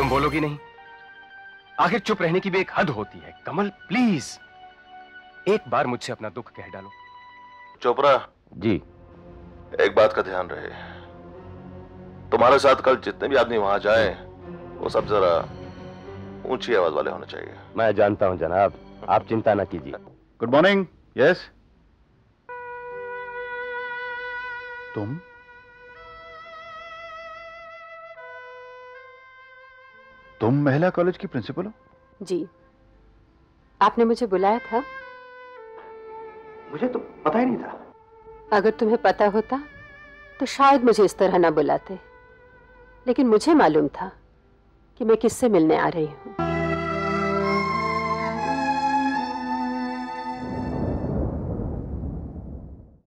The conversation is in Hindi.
तुम बोलोगी नहीं? आखिर चुप रहने की भी एक हद होती है। कमल प्लीज एक बार मुझसे अपना दुख कह डालो। चोपड़ा जी। एक बात का ध्यान रहे, तुम्हारे साथ कल जितने भी आदमी वहां जाए वो सब जरा ऊंची आवाज वाले होने चाहिए। मैं जानता हूं जनाब, आप चिंता ना कीजिए। Good morning. यस, तुम महिला कॉलेज की प्रिंसिपल हो? जी। आपने मुझे बुलाया था? मुझे तो पता ही नहीं था। अगर तुम्हें पता होता तो शायद मुझे इस तरह ना बुलाते, लेकिन मुझे मालूम था कि मैं किससे मिलने आ रही हूँ।